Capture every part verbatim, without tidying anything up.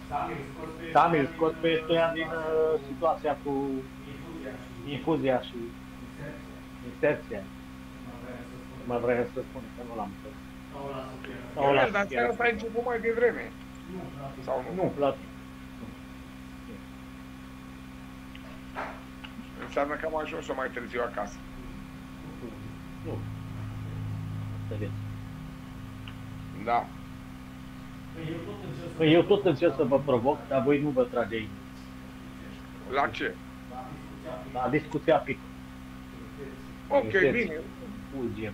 Sami îl scot pe Stoian din uh, situația cu infuzia și inserția. Mă vrea să spun că nu l-am înțeles. Sau Ionel, la dar seara asta ai început mai devreme. Sau nu? Nu, la Înseamnă că am ajuns mai târziu acasă. Nu. Înțeles. Da. Păi eu tot încerc să vă provoc, dar voi nu vă trage ei. La ce? La discuția pică. Ok, bine. Fulgie,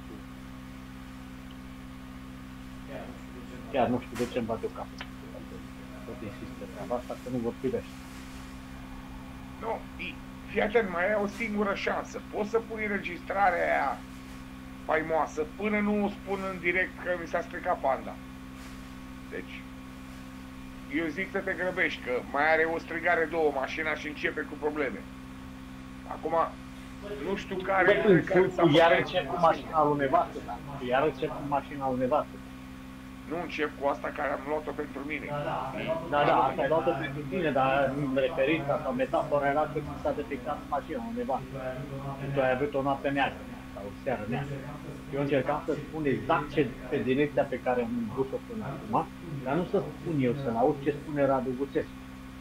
chiar nu știu de ce îmi bate o capă. Tot insistă treaba asta, că nu vă privește. Nu, fii atent, mai ai o singură șansă. Poți să pui înregistrarea aia faimoasă până nu o spun în direct că mi s-a stricat panda. Deci, eu zic să te grăbești, că mai are o strigare două mașina și începe cu probleme. Acum, nu știu care... Bă, care iar încep cu mașina lui nevastă, da? Iar încep cu mașina lui nevastă. Nu încep cu asta care am luat-o pentru mine. Da, da, asta ai luat-o pentru tine, dar referința sau metafora era că ți s-a detectat mașina undeva. Și tu ai avut o noapte neagră sau o seară neagră. Eu încercam să spun exact ce, pe direcția pe care am vrut-o până acum, dar nu să spun eu, să-l aud ce spune Radu Guțescu.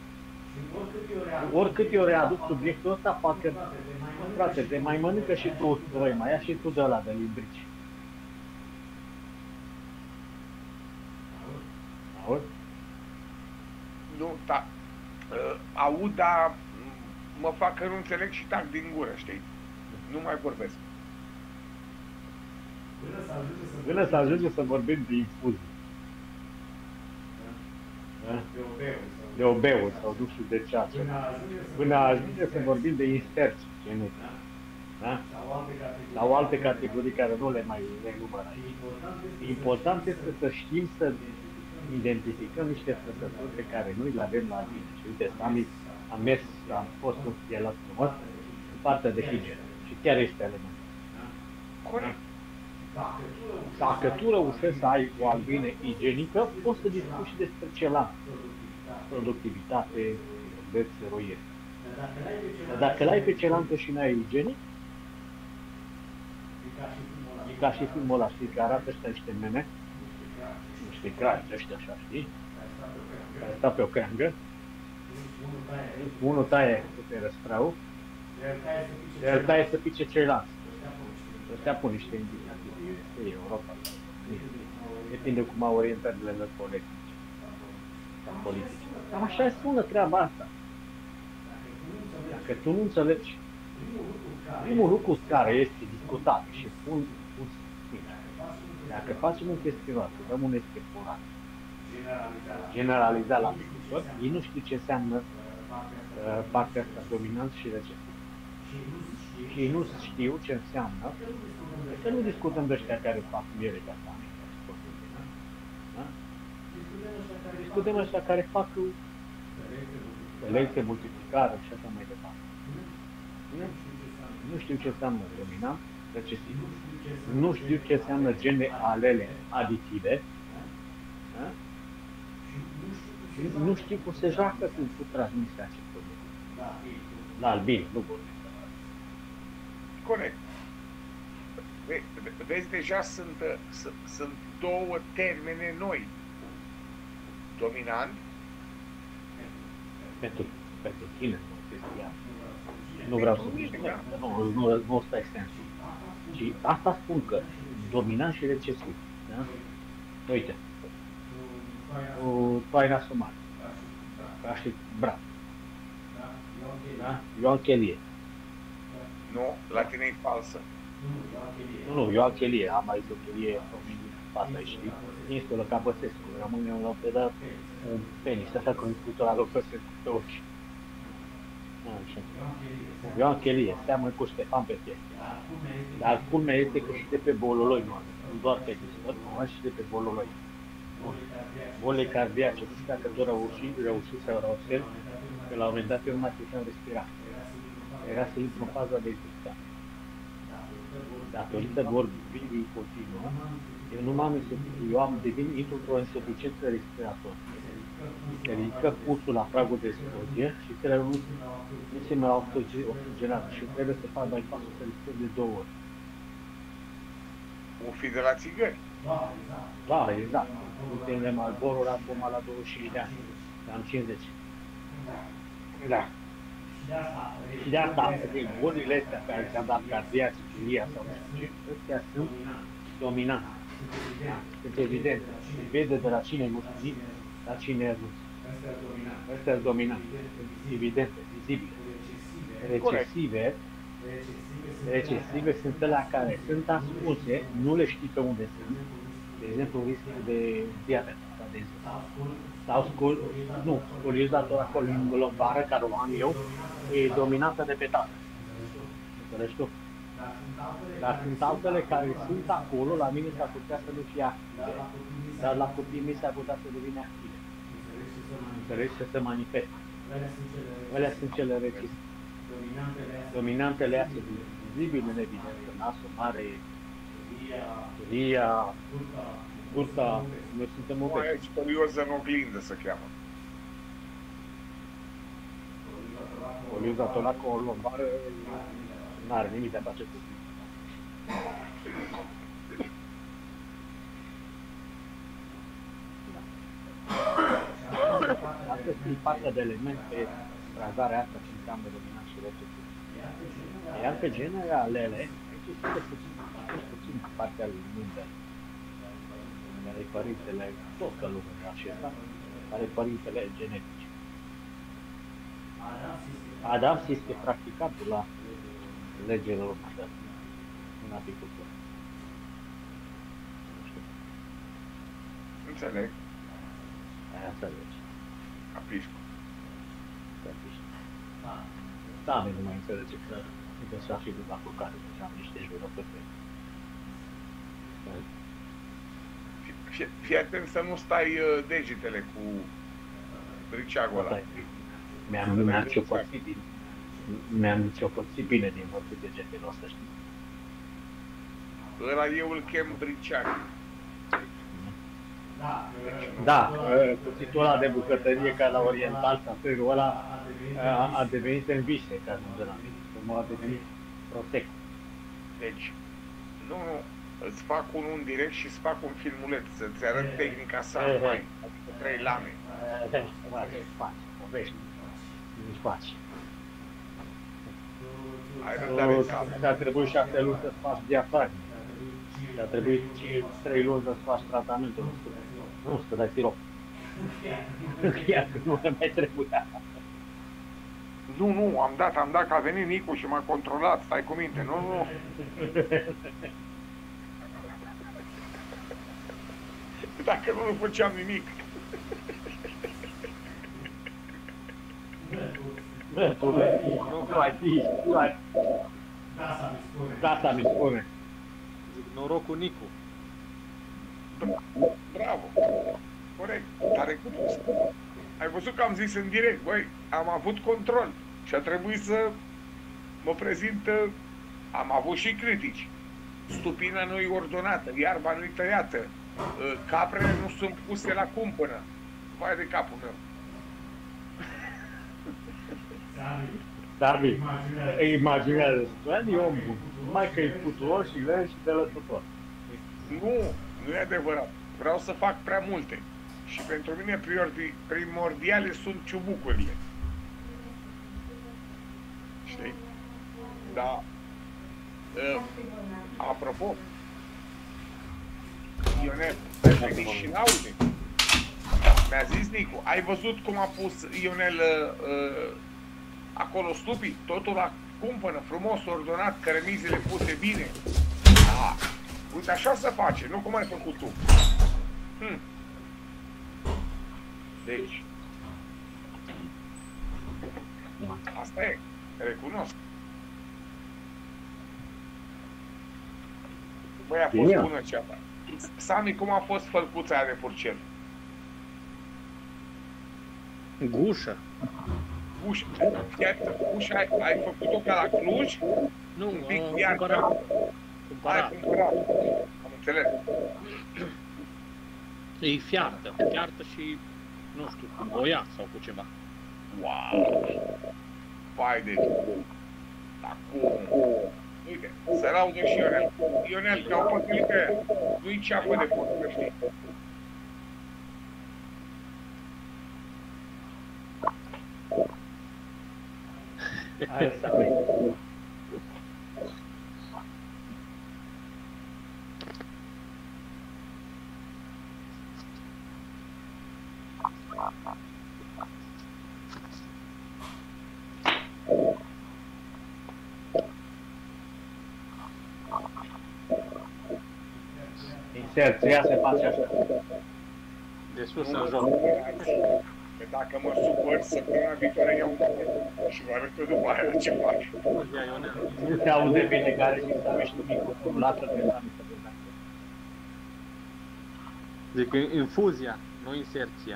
Oricât eu readuc subiectul ăsta, parcă, frate, te mai mănâncă și tu usturoi, mai ia și tu de ăla de limbrici. Auzi? Nu, da. Uh, aud, dar mă fac că nu înțeleg și tac din gură, știi? Nu mai vorbesc. Până să ajunge să vorbim de infuzii. Da? De obeuri sau nu știu de ce altceva. Până ajunge să vorbim de inserții genetice. Da? Sau alte categorii care nu le mai renumăr aici. Important este să știm să identificăm niște trăsături pe care noi le avem la mine. Și uite, am, am mers, am fost un fielat frumos în partea de higienă. Și chiar este element. Corect. Dacă tu reușești să ai o albine igienică, poți să discuți și despre celant. Productivitate, veți roieri. Dar dacă l-ai pe celantă și n-ai igienic, e ca și filmul ăla, știi, că arată ăștia niște meme, niște crai de ăștia așa, știi? Care stau pe o creangă, unul taie pe răsprau, el taie să pice ceilalți. Ăștia pun niște indicații. E Europa. Depinde cum au orientările lor politice. Sau politice. Cam așa sună treaba asta. Dacă tu nu înțelegi, primul lucru care este discutat și spun, spun dacă facem un festival, să dăm un escaporat generalizat la discutori, ei nu știu ce înseamnă uh, partea asta dominant și receptiv. Și ei nu știu ce înseamnă, că nu discutăm de ăștia care fac miere ca same, da? Discutăm ăștia care fac selecție, multiplicare și așa mai departe. Nu, nu știu ce înseamnă dominant, recesiv. Nu știu ce înseamnă gene alele aditive. Da? Nu știu cum se joacă cu, cu transmisia acestor lucruri. La albin, nu vorbim. Corect. Ve, vezi, deja sunt, sunt, sunt două termene noi. Dominant. Pentru, pentru tine, nu vreau să spun, nu, nu, nu ăsta e sensul. Și asta spun că dominant și recesiv. Da? Uite, tu ai nasul mare, ca și brat. Da? Ioan Chelie. Nu, la tine e falsă. Nu, nu, Ioan Chelie, am mai zis o Chelie fata, știi? Insula Capăsescu, rămâne un pedat, un penis, așa cum spune la Lopăsescu pe ochi. Așa. Ioan Chelie, seamănă cu Ștefan Petre. Dar culmea este că și de pe Bololoi nu nu doar pe distor, numai și de pe Bololoi. Bolile cardiace, nu știu dacă doar au reușit, reușit să observ, că la un moment dat eu nu mai puteam respira. Era să intru în faza de executare. Datorită vorbirii continuă, eu nu m-am eu am devenit, intru într-o insuficiență respiratoră. se ridică pulsul la pragul de explozie și creierul nu se mai oxigenează și trebuie să facă bypass-ul să riscă de două ori. O fi de la țigări. Da, exact. Uite, Marlboro la acum la douăzeci și cinci de ani, am cincizeci. Da. Și de asta, bolile astea care ți-am dat cardia, cichilia sau ce, ăstea sunt dominante. Sunt evidente. Se vede de la cine e mulțumit, la cine e rus. Astea sunt dominante. Sunt evidente, vizibile. Recesive, recesive sunt alea care sunt ascunse, nu le știi pe unde sunt. De exemplu, riscul de diabet, de exemplu. Sau scol, nu, scolioza lombară, care o am eu, e dominantă de pe tată. Înțelegi tu? Dar sunt altele care sunt acolo, la mine s-ar putea să nu fie active, dar la copiii mei s-ar putea să devină active. Înțelegi? Să se manifeste. Alea sunt cele recise. Dominantele astea vizibile, evident, nasul mare, ria, burta, noi suntem obeși. Aia e scolioză în oglindă se cheamă. Scolioză toracolombară nu are nimic de a face cu asta sunt partea de elemente frazarea asta ce înseamnă dominant și recesiv. Iar pe generalele, aici este puțin, puțin partea lui Mundel, care e părintele, tot călugărul acesta, care e părintele genetic. Adam este practicatul la legile următoare în apicultură. Înțeleg. Aia înțelegi. Apiscu. Da, nu mai înțelege că încă s-a fi dus la culcare, deci am niște jurături pe Fii, fii atent să nu stai uh, degetele cu briceagul ăla. Mi-am mi-am ciopățit din... Mi-am ciopățit bine din văzut degetele ăsta, știi? Ăla eu îl chem briceag. Da, cuțitul ăla de bucătărie ca la oriental, sau felul ăla a, a devenit în vise, ca să nu mă a devenit protect. Deci, nu, nu, îți fac unul în direct și îți fac un filmuleț, să-ți arăt tehnica sa mai, adică trei lame. Îți faci, povești, îți faci. Ai răbdare să ți-a trebuit șase luni să-ți faci diafragme. Ți-a trebuit trei luni să-ți faci tratamentul, nu știu. Nu, să dai sirop. Chiar că nu mai trebuia. Nu, nu, am dat, am dat, că a venit Nicu și m-a controlat, stai cu minte, nu, nu. Dacă nu, nu făceam nimic. Bă, tu nu ai fi, tu ai... Da, să mi spune. Noroc cu Nicu. Bravo, corect, tare cu ai văzut că am zis în direct, băi, am avut control și a trebuit să mă prezint, am avut și critici. Stupina nu e ordonată, iarba nu e tăiată, caprele nu sunt puse la cumpănă. Vai de capul meu. Sami, imaginează, e om bun, numai că e puturos și len și de lăsător. Nu, nu e adevărat. Vreau să fac prea multe. Și pentru mine primordiale sunt ciubucurile. Știi? Da. Uh, apropo, Ionel, ai venit și laude. Mi-a zis Nicu, ai văzut cum a pus Ionel uh, acolo stupii? Totul la cumpănă, frumos, ordonat, cărămizile puse bine. Da. Uite, așa se face, nu cum ai făcut tu. Hmm. Deci, asta e, recunosc. Băi, a fost bună ceapa. Sami, cum a fost fălcuța aia de purcel? Gușă. Gușă. Gușă ai, ai făcut-o ca la Cluj? Nu, un pic am iar, cumpărat. ai cumpărat. Am înțeles. E fiartă, fiartă și nu știu, cu boia sau cu ceva. Wow! Pai de... Acum... Uite, să laudă și Ionel. Ionel, te-au păcălit pe aia. Nu-i ceapă de porcă, știi? Hai să vezi. Inserția se face așa. De sus Nu în mă jos. supărați, că dacă mă supăr, săptămâna viitoare iau un capăt și vă arăt eu după aia ce fac. Ia, Ionel. Nu se aude bine care și să tu microfonul, lasă pe la mică. Zic, infuzia, nu inserția.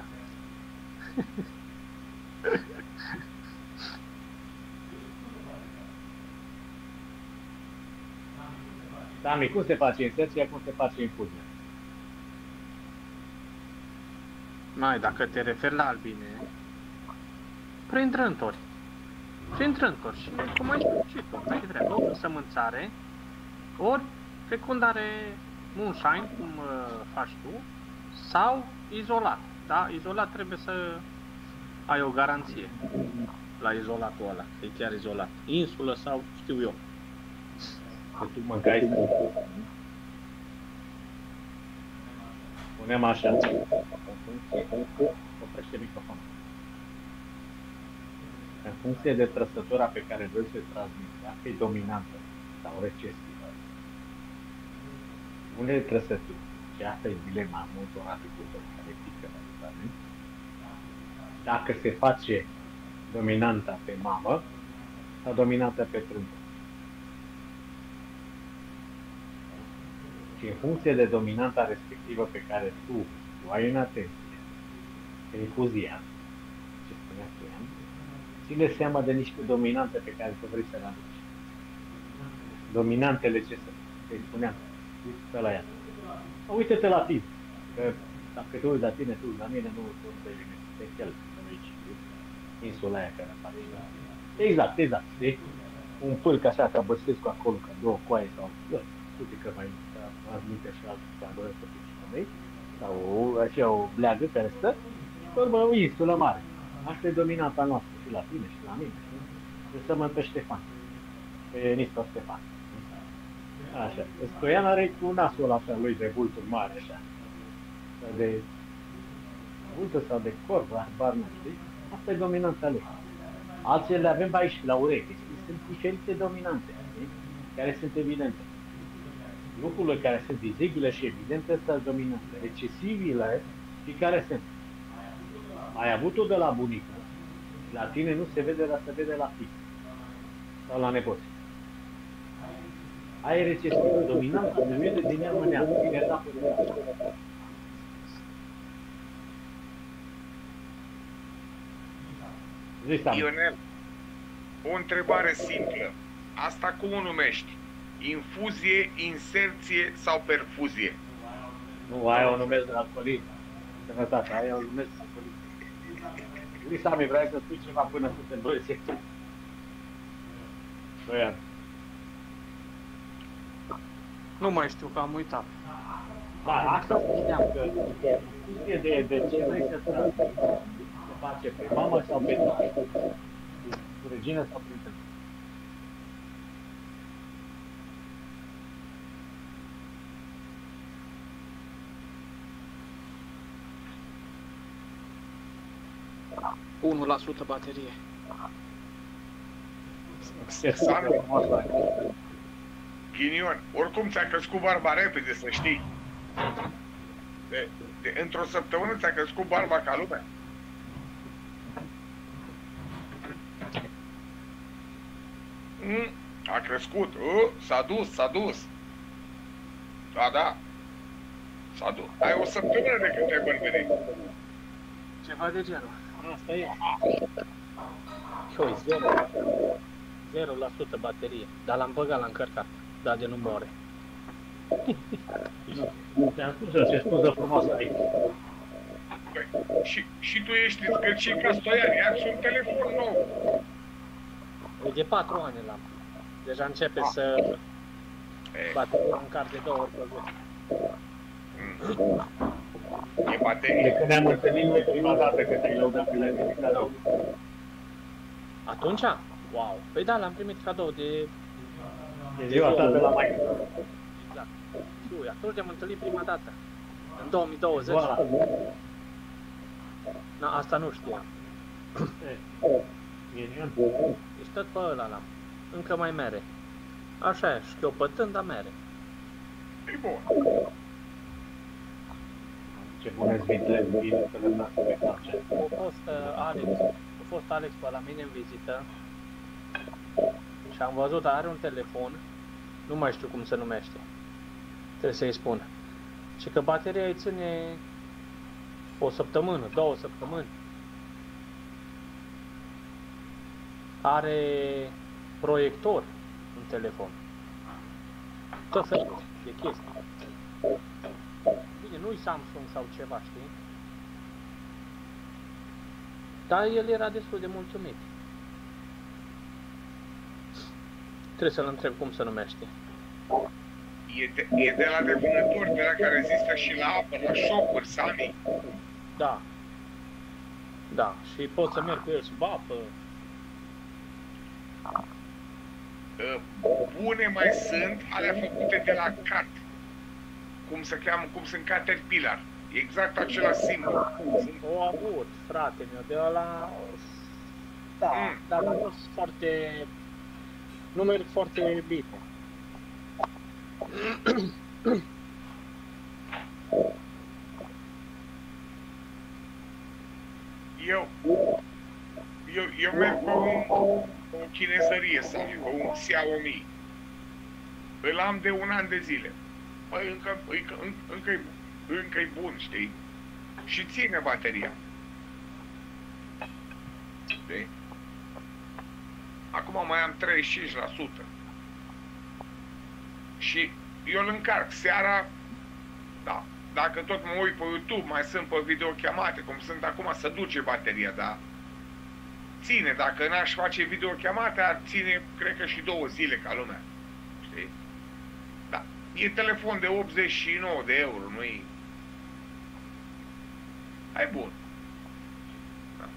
Sami, cum se face inserția, cum se face infuzia? Mai, dacă te referi la albine, prin trântori. Prin trântori. Și cum ai spus și tu, ai treabă, ori sămânțare, ori fecundare moonshine, cum uh, faci tu, sau izolat. Da? Izolat trebuie să ai o garanție la izolatul ăla, că e chiar izolat. Insulă sau știu eu. Că tu mâncai. Punem așa. Oprește microfonul. În funcție de trăsătura pe care vrei să-i transmiți, dacă e dominantă sau recesivă, unele trăsături, și asta e dilema multor agricultori care pică la examen, dacă se face dominanta pe mamă sau dominanta pe trâmbă. Și în funcție de dominanta respectivă pe care tu o ai în atenție, pe infuzia, ce spunea Ioan, ține seama de niște dominante pe care tu vrei să le aduci. Dominantele ce să te spuneam, uite-te la ea. Uite-te la tine, că dacă te uiți la tine, tu la mine, nu tu nu devine special aici, insula aia care face. Exact, exact, știi? Un pâlc așa, ca Băsescu acolo, ca două coaie sau... Uite că mai transmite și altul ca două mei, sau așa o bleagă care stă, pe urmă o insulă mare. Asta e dominanta noastră și la tine și la mine. Să sămăn pe Ștefan, pe Nistor Ștefan. Așa. Stoian are cu nasul așa lui de vulturi mare, așa. Sau de vultă sau de corp, bar nu știi? Asta e dominanta lui. Alții le avem aici la urechi. Sunt diferite dominante, știi? Care sunt evidente. Lucrurile care sunt vizibile și evidente sunt dominante. Recesivile și care sunt. Ai avut-o de la bunică, la tine nu se vede, dar se vede la fiic sau la nepoți. Ai recesivă, dominantă, nu vede din ea mânează, din etapă de etapă. Ionel, o întrebare simplă. Asta cum o numești? Infuzie, inserție sau perfuzie? Nu, aia o numesc de alcoolism. Sănătate, aia o numesc de alcoolism. Lui Sami, vrei să spui ceva până să te îndrăgești? Doi ani. Nu mai știu, că am uitat. Da, asta spuneam că în funcție de, de ce vrei să transmiți, se face pe mamă sau pe tată, cu regină sau prin tână. unu la sută baterie. Sami, ghinion, oricum ți-a crescut barba repede, să știi. De, de, într-o săptămână ți-a crescut barba ca lumea. Mm, a crescut. Uh, s-a dus, s-a dus. Da, da. S-a dus. Ai o săptămână de când te-ai bărbărit. Ceva de genul. Asta e. Și zero. zero la sută baterie. Dar l-am băgat, l-am încărcat. Da, de nu more. Te-am spus eu ce scuză frumoasă aici. și, și tu ești zgârcit ca Stoian, ia-ți un telefon nou. De patru ani l-am. Deja începe Ah. să E, bateria în car de două ori pe zi. mm. E De baterie. când ne-am întâlnit noi prima dată că te-ai lăudat că le-ai primit cadou. Atunci? Wow. Păi da, l-am primit cadou de... E ziua ta de la mai. Exact. Și ui, atunci ne-am întâlnit prima dată. În două mii douăzeci. Voilà. Na, asta nu știam. Ghinion. Deci tot pe ăla l-am. Încă mai mere. Așa e, șchiopătând, dar mere. E bun. Ce bune zvitele vine să le nasă pe place. A fost uh, Alex, a fost Alex pe la mine în vizită și am văzut, are un telefon, nu mai știu cum se numește, trebuie să-i spun, și că bateria îi ține o săptămână, două săptămâni. Are proiector în telefon, tot felul de chestii. Bine, nu-i Samsung sau ceva, știi? Dar el era destul de mulțumit. Trebuie să-l întreb cum se numește. E de, e de la de vânători, de la care există și la apă, la shop-uri, Sami. Da. Da, și pot să merg cu el sub apă. Uh, Bune mai sunt alea făcute de la Cat. Cum se cheamă, cum sunt Caterpillar. Exact același simbol. Sunt O avut, frate meu, de ăla... Da, Mm. dar nu sunt foarte... Nu merg foarte bine. Eu, eu, eu merg pe un, pe o chinezărie sau pe un Xiaomi. Îl am de un an de zile. Păi încă, încă, încă, e, încă e bun, știi? Și ține bateria. Știi? Acum mai am treizeci și cinci la sută. Și eu îl încarc seara, da, dacă tot mă uit pe YouTube, mai sunt pe videochamate, cum sunt acum, să duce bateria, da? Ține, dacă n-aș face videochamate, ar ține, cred că și două zile ca lumea, știi? Da, e telefon de optzeci și nouă de euro, nu-i... Hai bun. Da.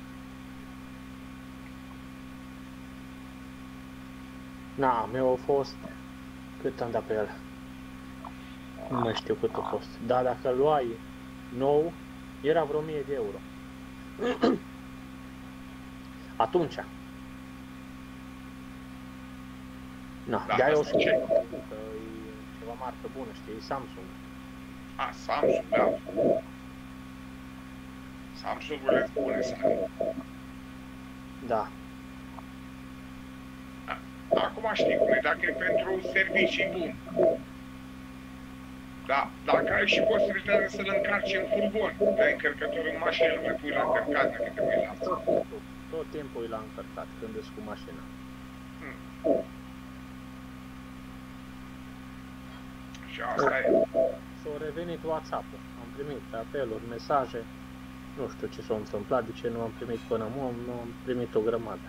Na, meu a fost... Cât am dat pe el? Nu mai știu cât a fost. Dar dacă luai nou, era vreo o mie de euro. Atunci. Na, Da, de-aia o asta să ce? că e ceva marcă bună, știi, Samsung. A, Samsung, da. Samsung-urile sunt bune, Sami. Da. Acum știi cum e, dacă e pentru servicii buni. Da, dacă ai și posibilitatea să-l încarci în furgon, dai încărcător în mașină, nu mai pui la încărcat dacă te mai lasă. Tot timpul, tot timpul e la încărcat când ești cu mașina. Și asta e. S-a revenit WhatsApp-ul. Am primit apeluri, mesaje. Nu știu ce s-a întâmplat, de ce nu am primit până acum, nu am primit o grămadă.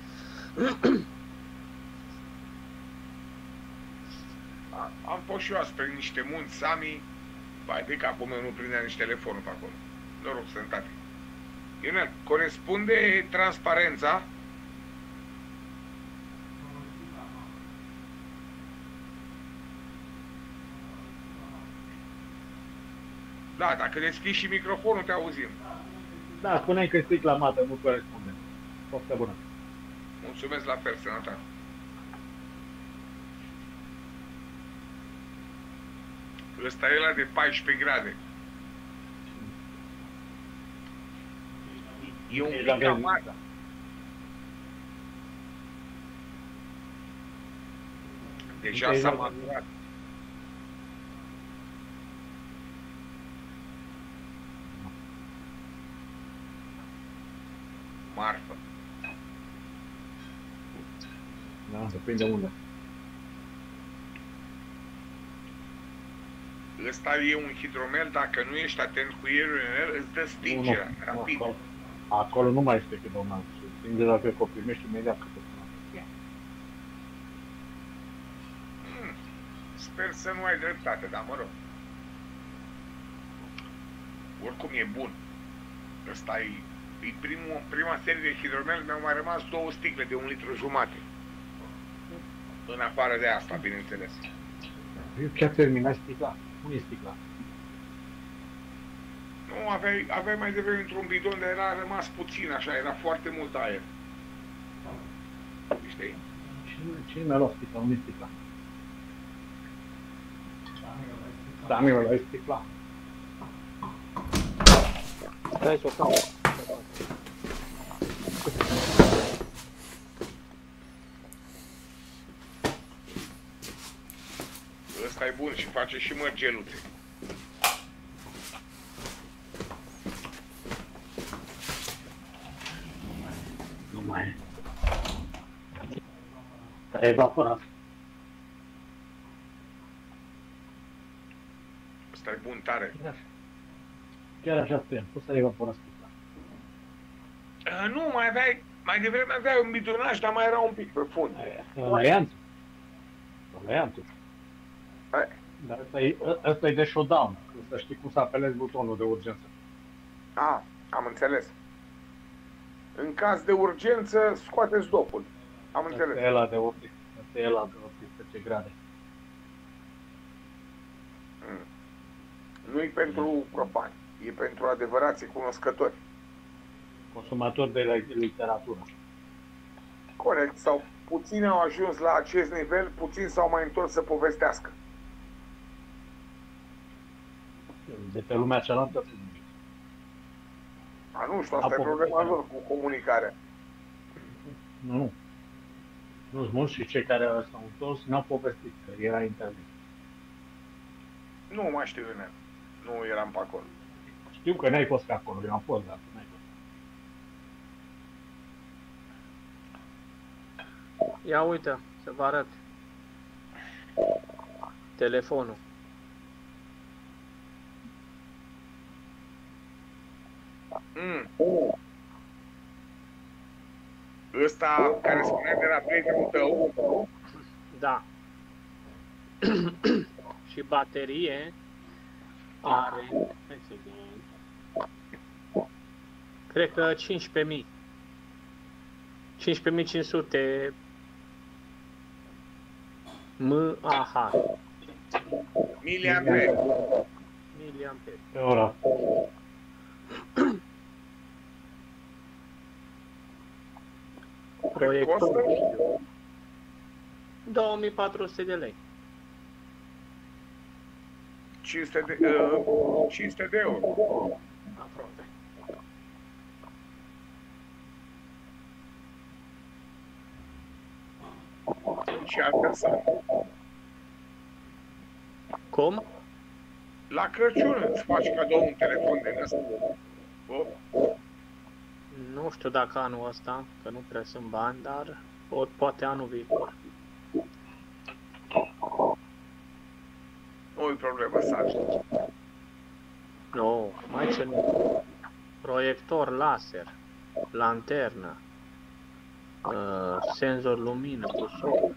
A- Am fost și eu spre niște munți, Sami, vai de capul meu nu prindea nici telefonul pe acolo. Noroc, sănătate. Ionel, corespunde transparența? Da, dacă deschizi și microfonul, te auzim. Da, spuneai că strict la mată, nu corespunde. Poftă bună. Mulțumesc la fel, sănătate. Ăsta e ăla de paisprezece grade. E un pic cam mare. Deja s-a maturat. Marfă. Da, se prinde unde. Ăsta e un hidromel, dacă nu ești atent cu el, îți dă stingerea, Nu, nu, rapid. acolo, acolo nu mai este hidromel. Stingerea cred că o primești imediat că te sună. Hmm. Sper să nu ai dreptate, dar mă rog. Oricum e bun. Ăsta e, e primul, prima serie de hidromel, mi-au mai rămas două sticle de un litru jumate. În afară de asta, bineînțeles. Eu chiar terminai sticla. Unde e sticla? Nu, aveai, aveai mai devreme într-un bidon, dar era rămas puțin așa, era foarte mult aer. Știi? Cine mi-a luat sticla? Unde e sticla? Da, mi-a luat sticla. Stai să o caut. Ăsta e bun și face și mărgeluțe. Nu mai e. S-a evaporat. Ăsta e bun tare. Chiar așa spun, cum s-a evaporat sticla? Uh, nu, mai aveai, mai devreme aveai un bidonaj, dar mai era un pic pe fund. Ăla e antul. Ăla e antul. Hai. Dar ăsta e, ăsta e de showdown. Să știi cum să apelezi butonul de urgență. Ah, am înțeles. În caz de urgență, scoateți dopul. Am Ăsta e înțeles. ăla de optsprezece. Ăsta e ăla de optsprezece grade. Mm. Nu e pentru profani, e pentru adevărații cunoscători. Consumator de literatură. Corect, sau puțini au ajuns la acest nivel, puțini s-au mai întors să povestească. De pe lumea cealaltă. A, nu știu, asta A, e problema lor cu comunicarea. Nu, nu. Nu-s mulți și cei care s-au întors n-au povestit, că era interzis. Nu mai știu eu, nu eram pe acolo. Știu că n-ai fost pe acolo, eu am fost, dar n-ai fost. Ia uite, să vă arăt. Telefonul. Mm. Ăsta care spunea de la prietenul tău, Da. Și baterie are, hai să vedem, cred că cincisprezece mii. cincisprezece mii cinci sute mAh. miliamperi. Miliamperi. Pe ora. Proiector Costă? video. două mii patru sute de lei. cinci sute de, uh, cinci sute de euro. Aproape. Și adversar. Cum? La Crăciun îți faci cadou un telefon de ăsta. Bă, Nu știu dacă anul ăsta, că nu prea sunt bani, dar po- poate anul viitor. nu-i problemă să ajungi. Nu, mai ce nu. Proiector laser, lanternă, uh, senzor lumină cu sol.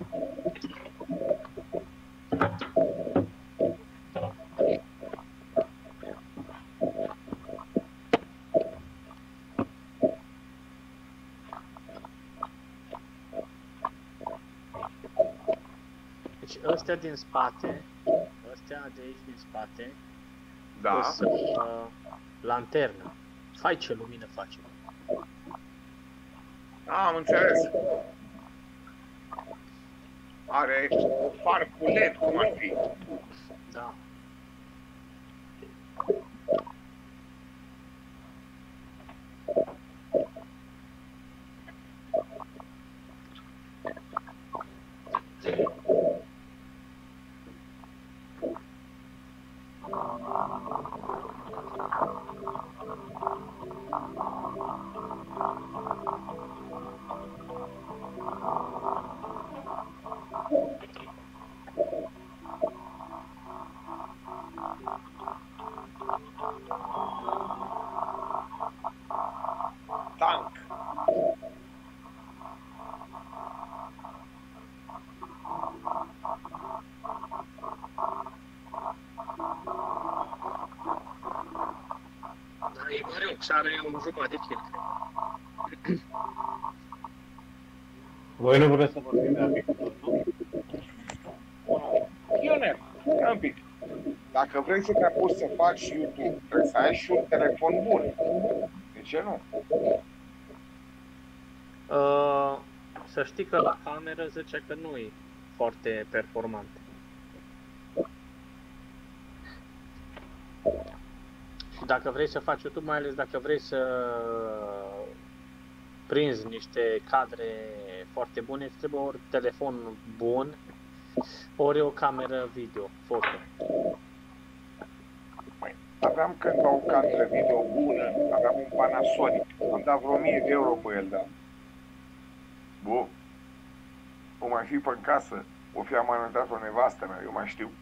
Deci ăstea din spate, ăstea de aici din spate, Da. sunt uh, lanternă. Fai ce lumină face. Am înțeles. Are far cu L E D, cum ar fi. Da. e mare și are un jumătate de filtre. Voi nu vreți să vorbim de agricultură, nu? Ioner, stai un pic. Dacă vrei să te apuci să faci YouTube, trebuie să ai și un telefon bun. De ce nu? Uh, să știi că la cameră zice că nu e foarte performant. Și dacă vrei să faci YouTube, mai ales dacă vrei să prinzi niște cadre foarte bune, îți trebuie ori telefon bun, ori o cameră video, foto. Aveam cândva o cameră video bună, aveam un Panasonic, am dat vreo o mie de euro pe el, da. Bun. O mai fi pe casă, o fi amănântat o nevastă mea, eu mai știu.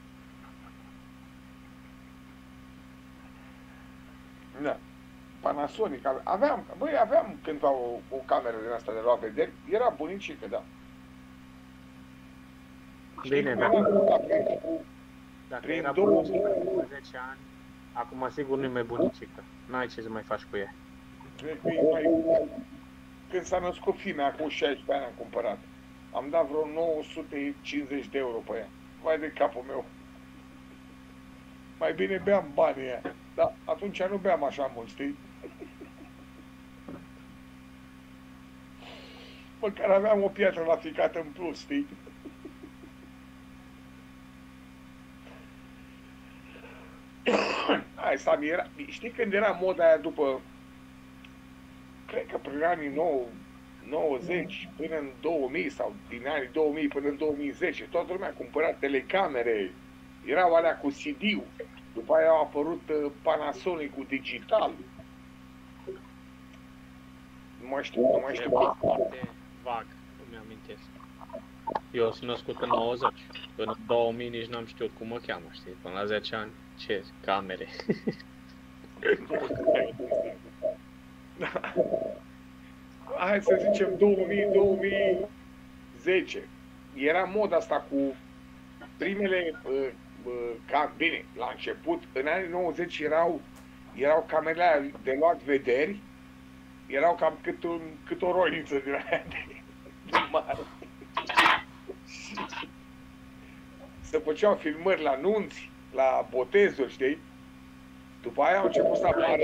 Da. Panasonic, aveam, băi, aveam cândva o, o cameră din asta de luat vederi, era bunicică, da. Bine, Știi, dacă, cu, dacă prin era două bunicică după zece ani, acum sigur nu-i mai bunicică. N-ai ce să mai faci cu ea. cred că e mai, când s-a născut fimea, acum șaisprezece ani am cumpărat. Am dat vreo nouă sute cincizeci de euro pe ea. Vai de capul meu. Mai bine beam banii ăia. Dar atunci nu beam așa mult, știi? Măcar aveam o piatră la ficat în plus, știi? Hai, Sami, era, știi când era moda aia după, cred că prin anii nouăzeci până în două mii sau din anii două mii până în două mii zece, toată lumea cumpăra telecamere, erau alea cu C D-ul, după aia au apărut Panasonic-ul digital. Nu mai știu, nu mai știu. Ceva foarte vag, nu mi-amintesc. Eu sunt născut în nouăzeci, până în două mii nici n-am știut cum mă cheamă, știi, până la zece ani, ce, camere. Hai să zicem două mii două mii zece. Era moda asta cu primele, uh, uh, cam, bine, la început, în anii nouăzeci erau, erau camerele alea de luat vederi, erau cam cât, un, cât o roiniță din aia de, de mare. Se făceau filmări la nunți, la botezuri, știi? După aia au început să apară...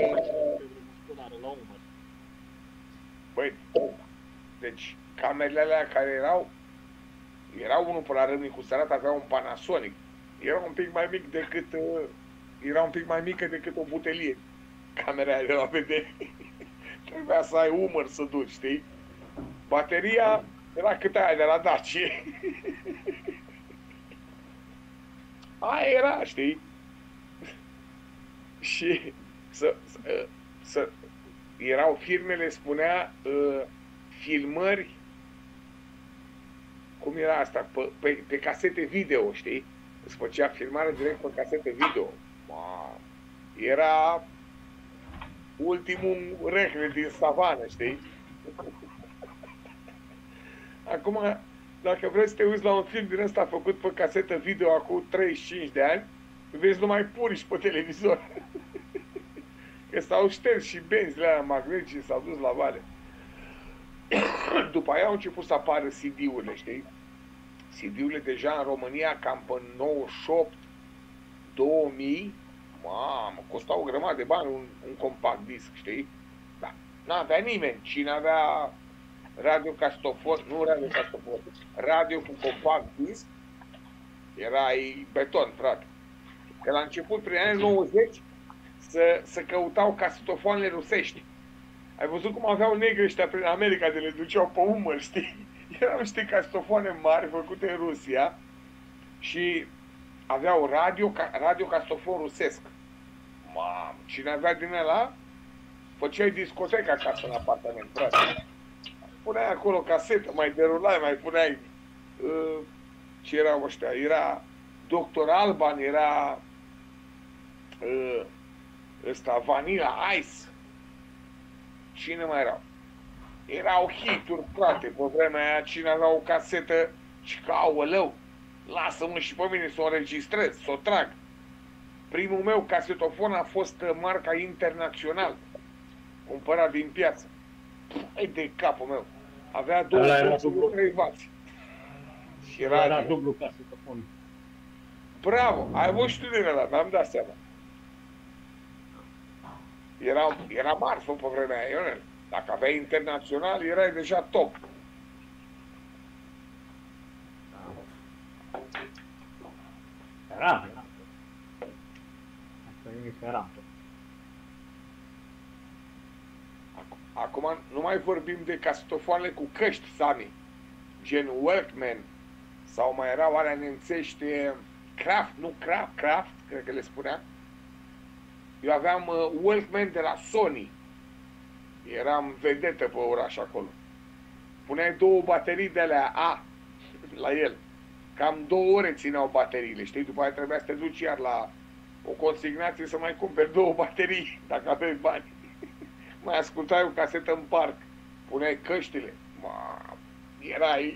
Băi, deci camerele alea care erau, erau unul pe la Râmnicu Sărat, avea un Panasonic. Era un pic mai mic decât, era un pic mai mică decât o butelie. Camera aia de la vedere. Trebuia să ai umăr să duci, știi? Bateria era cât aia de la Dacie. Aia era, știi? Și să, să, să erau firmele, spunea uh, filmări, cum era asta, pe, pe, pe casete video, știi? Îți făcea filmare direct pe casete video. Ma, era ultimul rehle din savană, știi? Acum, dacă vrei să te uiți la un film din ăsta făcut pe casetă video acum treizeci și cinci de ani, vezi numai purici pe televizor. Că s-au șters și benzile alea magnetice, s-au dus la vale. După aia au început să apară C D-urile, știi? C D-urile deja în România cam pe nouăzeci și opt două mii, mamă, costau o grămadă de bani un, un compact disc, știi? Da, n-avea nimeni. Cine avea radio castofon, nu radio castofon, radio cu compact disc, era-i beton, frate. Că la început, prin anii nouăzeci, să, să căutau casetofoanele rusești. Ai văzut cum aveau negri ăștia prin America, de le duceau pe umăr, știi? Erau niște casetofoane mari făcute în Rusia și aveau radio, radio castofon rusesc. Mamă, cine avea din ăla, făceai discoteca acasă în apartament, frate. Puneai acolo casetă, mai derulai, mai puneai uh, ce erau ăștia, era doctor Alban, era uh, ăsta Vanilla Ice. Cine mai erau? Erau hituri, frate, pe vremea aia, cine avea o casetă și că, aoleu, lasă-mă și pe mine să o înregistrez, să o trag. Primul meu casetofon a fost marca Internațional. cumpărat din piață. Hai de capul meu. Avea douăzeci de trei vați. Și Era, radio. era dublu casetofon. Bravo! Ai văzut și tu din ăla, mi-am dat seama. Era, era marfă pe vremea aia, Ionel. Dacă aveai internațional, erai deja top. Era, era. Asta e era. Acum nu mai vorbim de casetofoanele cu căști, Sami. Gen Walkman. Sau mai erau alea nemțești, Kraft, nu Kraft, Kraft, cred că le spunea. Eu aveam uh, Walkman de la Sony. Eram vedetă pe oraș acolo. Puneai două baterii de alea A la el. Cam două ore țineau bateriile, știi? După aia trebuia să te duci iar la o consignație să mai cumperi două baterii, dacă aveai bani. Mai ascultai o casetă în parc. Puneai căștile. Ma, erai...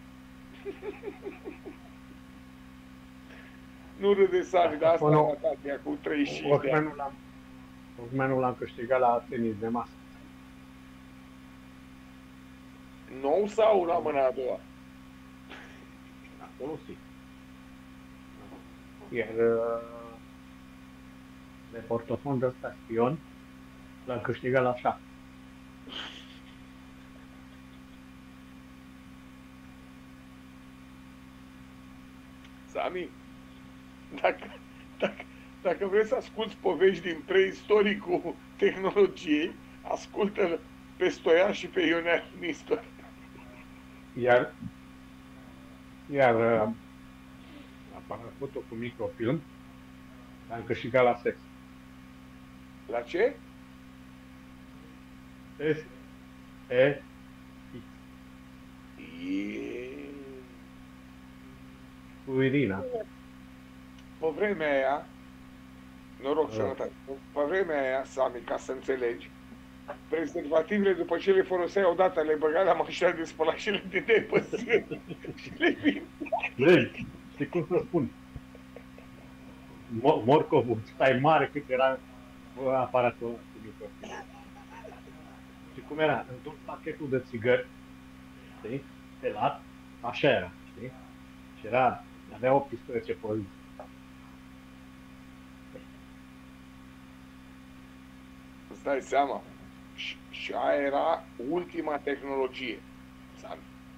Nu râde, Sami, dar asta a arătat ea cu treizeci și cinci de ani. Walkman-ul l-am câștigat la tenis de masă. Nou sau la mâna a doua? La folosit. Iar uh, de portofon de ăsta spion l-am câștigat la șah. Sami, dacă, dacă, dacă vrei să asculți povești din preistoricul tehnologiei, ascultă-l pe Stoian și pe Ionel Nistor. Iar, iar uh, aparatul cu microfilm l-am câștigat la sex. La ce? S, E, X. E... Cu Irina. Pe vremea aia, noroc Da. sănătate, pe vremea aia, Sami, ca să înțelegi, prezervativele, după ce le foloseai odată, le băgai la mașina de spălat și le dădeai pe sân și le Vezi, știi cum să spun? Mo- Morcovul, stai mare cât era bă, aparatul ăla cu microfilm. Și cum era? În tot pachetul de țigări, știi? Pelat, așa era, știi? Și era, avea optsprezece poziții. Îți dai seama? Și, și aia era ultima tehnologie. Sami.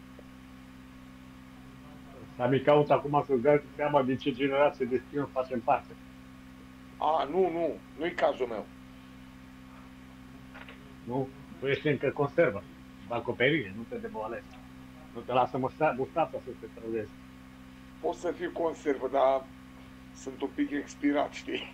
Sami caut acum să-ți dai seama din ce generație de spion facem parte. A, nu, nu, nu-i cazul meu. Nu? Tu ești încă conservă, sub acoperire, nu te demoalezi. Nu te lasă musta- mustața să te trăzezi. Pot să fiu conservă, dar sunt un pic expirat, știi?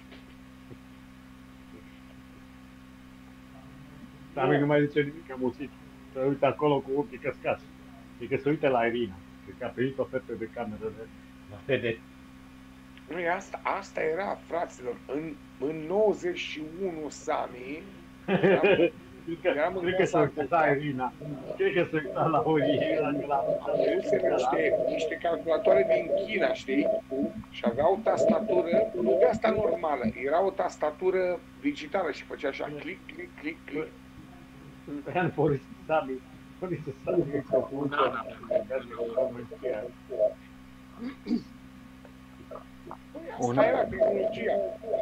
Sami nu mai zice nimic, că mucit. Se uită acolo cu ochii căscați. Adică se uită la Irina. Cred că a primit o fete de cameră de la vedete. Nu, e asta, asta era, fraților. În, în nouăzeci și unu, Sami, Cred că, cred că se uită la Irina. Cred că se uită la Irina. am aduse niște, niște calculatoare din China, știi? Și avea o tastatură, nu de asta normală, era o tastatură digitală și făcea așa, click, click, click, click. În Forest Sami. Forest Sami microfonul. Da, Asta era tehnologia.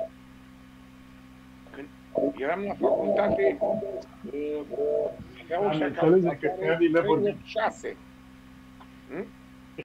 Când eram la facultate, uh, aveau Am ăștia înțeles că calculatoare anii le vorbim. trei ori șase. Hm?